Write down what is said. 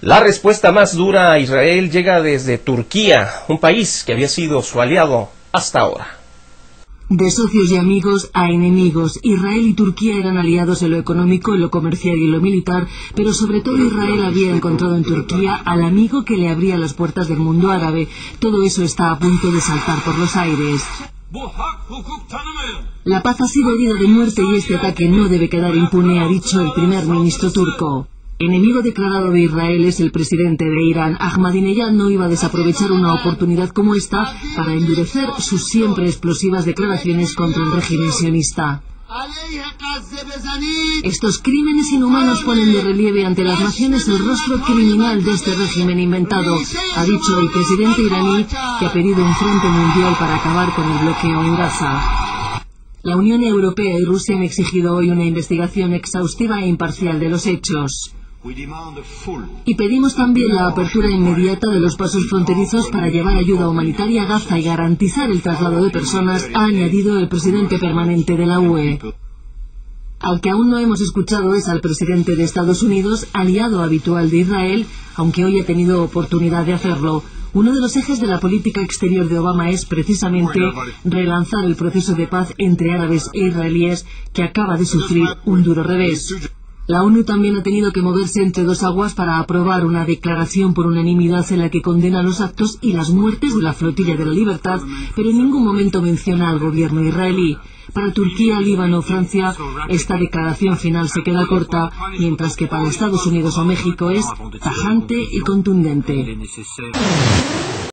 La respuesta más dura a Israel llega desde Turquía, un país que había sido su aliado hasta ahora. De socios y amigos a enemigos, Israel y Turquía eran aliados en lo económico, en lo comercial y en lo militar, pero sobre todo Israel había encontrado en Turquía al amigo que le abría las puertas del mundo árabe. Todo eso está a punto de saltar por los aires. La paz ha sido herida de muerte y este ataque no debe quedar impune, ha dicho el primer ministro turco. Enemigo declarado de Israel es el presidente de Irán. Ahmadinejad no iba a desaprovechar una oportunidad como esta para endurecer sus siempre explosivas declaraciones contra el régimen sionista. Estos crímenes inhumanos ponen de relieve ante las naciones el rostro criminal de este régimen inventado, ha dicho el presidente iraní, que ha pedido un frente mundial para acabar con el bloqueo en Gaza. La Unión Europea y Rusia han exigido hoy una investigación exhaustiva e imparcial de los hechos. Y pedimos también la apertura inmediata de los pasos fronterizos para llevar ayuda humanitaria a Gaza y garantizar el traslado de personas, ha añadido el presidente permanente de la UE. Al que aún no hemos escuchado es al presidente de Estados Unidos, aliado habitual de Israel, aunque hoy ha tenido oportunidad de hacerlo. Uno de los ejes de la política exterior de Obama es precisamente relanzar el proceso de paz entre árabes e israelíes, que acaba de sufrir un duro revés. La ONU también ha tenido que moverse entre dos aguas para aprobar una declaración por unanimidad en la que condena los actos y las muertes de la Flotilla de la Libertad, pero en ningún momento menciona al gobierno israelí. Para Turquía, Líbano o Francia, esta declaración final se queda corta, mientras que para Estados Unidos o México es tajante y contundente.